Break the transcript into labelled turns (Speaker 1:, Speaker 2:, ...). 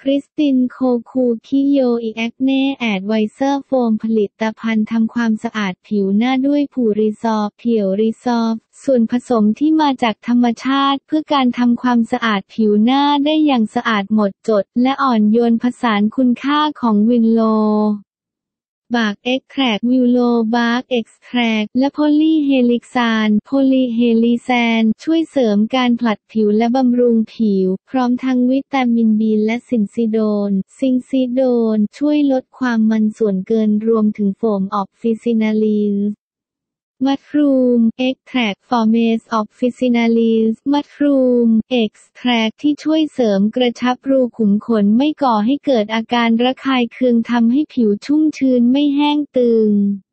Speaker 1: ริสตินโคคูคิโยอิแอคเน่แอดไวเซอร์โฟมผลิตภัณฑ์ทำความสะอาดผิวหน้าด้วยผูรีซอฟเพียวรีซอฟส่วนผสมที่มาจากธรรมชาติเพื่อการทำความสะอาดผิวหน้าได้อย่างสะอาดหมดจดและอ่อนโยนผสานคุณค่าของวินโลบาร์กเอ็กแทรกวิลโลบาร์กเอ็กแทรกและโพลีเฮลิซานโพลีเฮลิแซนช่วยเสริมการผลัดผิวและบำรุงผิวพร้อมทั้งวิตามินบีและซินซิโดนช่วยลดความมันส่วนเกินรวมถึงโฟมออกฟิซินาลีนมัทรูมเอ็กแทรกฟอร์เมสออกฟิซินาลีนมัทรูมเอ็กแทรกที่ช่วยเสริมกระชับรูขุมขนไม่ก่อให้เกิดอาการระคายเคืองทำให้ผิวชุ่มชื้นไม่แห้งตึง